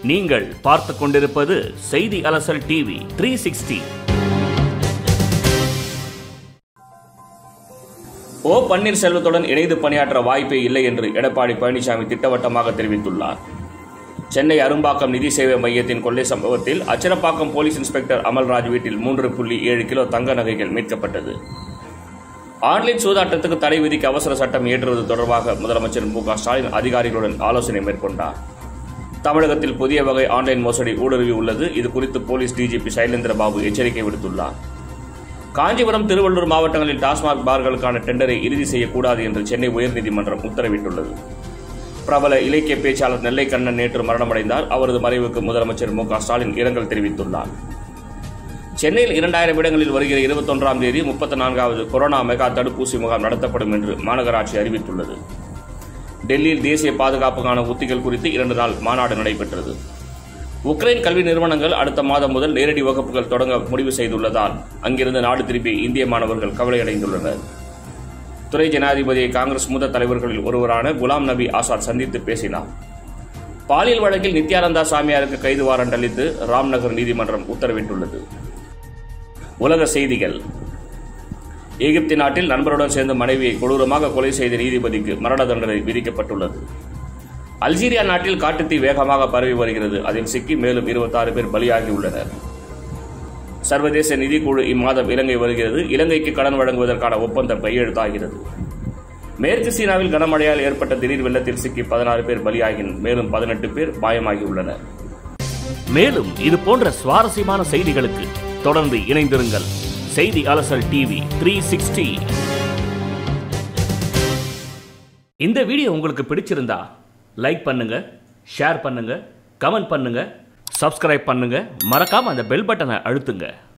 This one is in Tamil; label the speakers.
Speaker 1: நீங்கள் பார்த்துக் கொண்டிருப்பது செய்தி அலசல் டிவி 360. ஓ பன்னீர்செல்வத்துடன் இணைந்து பணியாற்ற வாய்ப்பே இல்லை என்று எடப்பாடி பழனிசாமி திட்டவட்டமாக தெரிவித்துள்ளார். சென்னை அரும்பாக்கம் நிதி சேவை மையத்தின் கொள்ளை சம்பவத்தில் அச்சரப்பாக்கம் போலீஸ் இன்ஸ்பெக்டர் அமல்ராஜ் வீட்டில் 3.7 கிலோ தங்க நகைகள் மீட்கப்பட்டது. ஆன்லைன் சூதாட்டத்துக்கு தடை விதிக்க அவசர சட்டம் இயற்றுவது தொடர்பாக முதலமைச்சர் மு.க. ஸ்டாலின் அதிகாரிகளுடன் ஆலோசனை மேற்கொண்டார். தமிழகத்தில் புதிய வகை ஆன்லைன் மோசடி ஊடுருவி உள்ளது. இது குறித்து போலீஸ் டிஜிபி சைலேந்திர பாபு எச்சரிக்கை விடுத்துள்ளார். காஞ்சிபுரம், திருவள்ளூர் மாவட்டங்களில் டாஸ்மாக் பார்களுக்கான டெண்டரை இறுதி செய்யக்கூடாது என்று சென்னை உயர்நீதிமன்றம் உத்தரவிட்டுள்ளது. பிரபல இலக்கிய பேச்சாளர் நெல்லை கண்ணன் நேற்று மரணமடைந்தார். அவரது மறைவுக்கு முதலமைச்சர் மு.க. ஸ்டாலின் இரங்கல் தெரிவித்துள்ளார். சென்னையில் 2000 இடங்களில் வருகிற 21ஆம் தேதி 34வது கொரோனா மெகா தடுப்பூசி முகாம் நடத்தப்படும் என்று மாநகராட்சி அறிவித்துள்ளது. டெல்லியில் தேசிய பாதுகாப்புக்கான உத்திகள் குறித்து 2 நாள் மாநாடு நடைபெற்றது. உக்ரைன் கல்வி நிறுவனங்கள் அடுத்த மாதம் முதல் நேரடி வகுப்புகள் தொடங்க முடிவு செய்துள்ளதால் அங்கிருந்து நாடு திரும்பி இந்திய மாணவர்கள் கவலையடைந்துள்ளனர். துணை ஜனாதிபதியை காங்கிரஸ் மூத்த தலைவர்களில் ஒருவரான குலாம் நபி ஆசாத் சந்தித்து பேசினார். பாலியல் வழக்கில் நித்யானந்தா சாமியாருக்கு கைது வாரண்ட் அளித்து ராம்நகர் நீதிமன்றம் உத்தரவிட்டுள்ளது. உலக செய்திகள். எகிப்து நாட்டில் நண்பருடன் சேர்ந்த மனைவியை கொடூரமாக கொலை செய்த நீதிபதிக்கு மரண தண்டனை விதிக்கப்பட்டுள்ளது. அல்ஜீரியா நாட்டில் காட்டுத்தீ வேகமாக பரவி வருகிறது. அதில் சிக்கி மேலும் 26 பேர் பலியாகியுள்ளனர். சர்வதேச நிதிக்குழு இம்மாதம் இலங்கை வருகிறது. இலங்கைக்கு கடன் வழங்குவதற்கான ஒப்பந்தம் கையெழுத்தாகிறது. மேற்கு சீனாவில் கனமழையால் ஏற்பட்ட திடீர் வெள்ளத்தில் சிக்கி 16 பேர் பலியாகினர். மேலும் 18 பேர் காயமாகியுள்ளனர். மேலும் இது போன்ற சுவாரஸ்யமான செய்திகளுக்கு தொடர்ந்து இணைந்திருங்கள். செய்தி அலசல் டிவி 360. இந்த வீடியோ உங்களுக்கு பிடிச்சிருந்தா லைக் பண்ணுங்க, ஷேர் பண்ணுங்க, கமெண்ட் பண்ணுங்க, சப்ஸ்கிரைப் பண்ணுங்க, மறக்காம அந்த பெல் பட்டனை அழுத்துங்க.